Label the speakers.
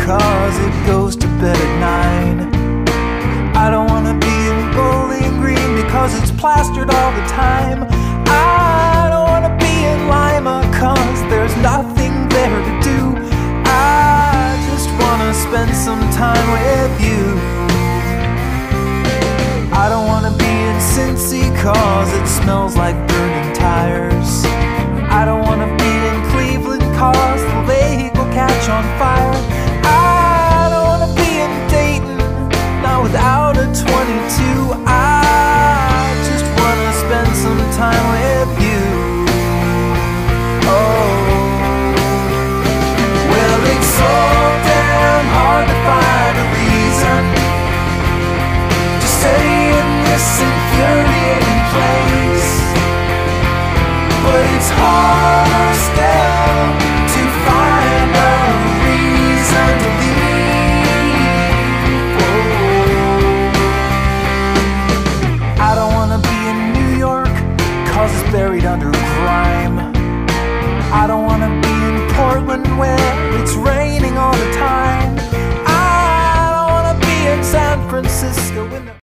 Speaker 1: cause it goes to bed at 9. I don't wanna be in Bowling Green because it's plastered all the time. I don't wanna be in Lima cause there's nothing there to do. I just wanna spend some time with you. I don't wanna be in Cincy cause it smells like burning tires. I don't wanna be in Cleveland cause the lake will catch on fire. I don't wanna be in Dayton, not without a 22. I just wanna spend some time with you. Oh, well, it's so damn hard to find a reason to stay in this infuriating place, but it's harder still to find a reason to leave. Oh. I don't wanna be in New York cause it's buried under grime. I don't wanna be in Portland where